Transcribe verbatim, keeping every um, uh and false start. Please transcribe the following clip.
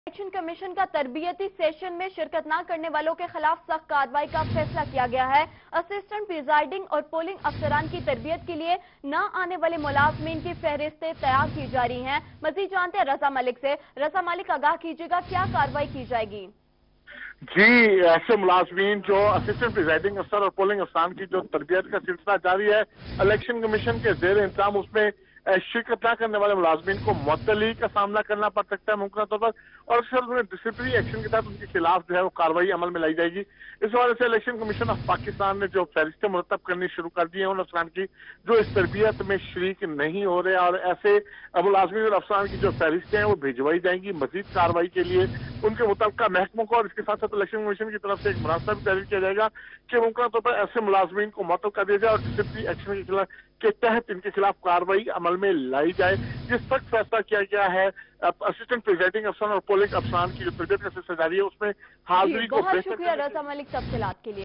Election commission का तरबियती session में शिरकत न करने वालों के खिलाफ सख्त कार्रवाई का फैसला किया गया है। असिस्टेंट प्रिजाइडिंग और पोलिंग अफसरान की तरबियत के लिए न आने वाले मुलाजमीन की फहरिस्तें तैयार की जा रही हैं। मजीद जानते हैं रजा मलिक से। रजा मलिक, आगाह कीजिएगा, क्या कार्रवाई की जाएगी? जी, ऐसे मुलाजमीन जो असिस्टेंट प्रिजाइडिंग अफसर और पोलिंग अफसरान की जो तरबियत का सिलसिला जारी है, इलेक्शन कमीशन के जेर इंतजाम उसमें शिरकत न करने वाले मुलाजमीन को मुअत्तली का सामना करना पड़ सकता है मुमकिन तौर पर, और फिर डिसिप्लिनरी एक्शन के तहत उनके खिलाफ जो है वो कार्रवाई अमल में लाई जाएगी। इस वजह से इलेक्शन कमीशन ऑफ पाकिस्तान ने जो फहरिस्तें मुरतब करनी शुरू कर दी हैं उन अफसरान की जो इस तरबियत में शरीक नहीं हो रहे, और ऐसे मुलाजमीन और अफसरान की जो फहरिस्तें हैं वो भिजवाई जाएंगी मजीद कार्रवाई के लिए उनके मुताबिक महकमों को, और इसके साथ साथ इलेक्शन कमीशन की तरफ से एक मुनासब भी तैयार किया जाएगा कि मुमकिन तौर पर ऐसे मुलाजमीन को मुअत्तल कर दिया जाए और डिसिप्लिनरी एक्शन के खिलाफ के तहत इनके खिलाफ कार्रवाई अमल में लाई जाए। जिस तक फैसला किया गया है असिस्टेंट प्रिजाइडिंग अफसर और पोलिंग अफसरान की जो तरबियत का सिलसिला जारी है उसमें हाजिरी को बहुत शुक्रिया रजा मलिक तफसीलात के लिए।